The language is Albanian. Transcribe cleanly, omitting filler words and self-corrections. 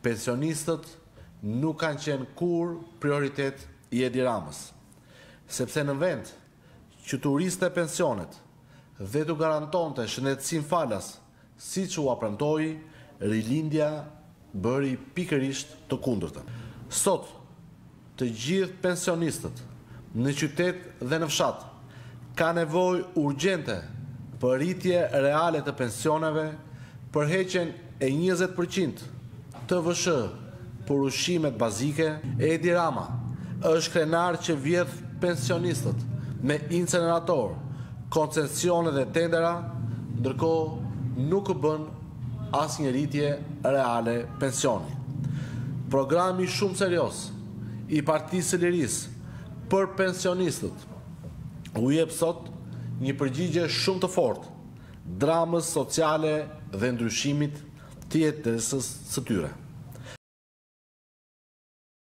pensionistët nuk kanë qenë kur prioritet i Edi Ramës, sepse në vend që të uriste pensionet dhe të garantonte shëndetësinë falas, siç u premtoi, rilindja bëri pikërisht të kundërtën. Sot, të gjithë pensionistët në qytet dhe në fshat ka nevojë urgjente për rritje reale të pensioneve, për heqjen e 20% të VSH për ushqimet bazike. Edi Rama është krenar që vjedh pensionistët me incinerator, koncesione dhe tendera, ndërkohë nuk bën asnjë rritje reale pensioni. Programi shumë serioz i Partisë së Lirisë për pensionistët u jep sot një përgjigje shumë të fortë dramës sociale dhe ndryshimit të jetesës së tyre.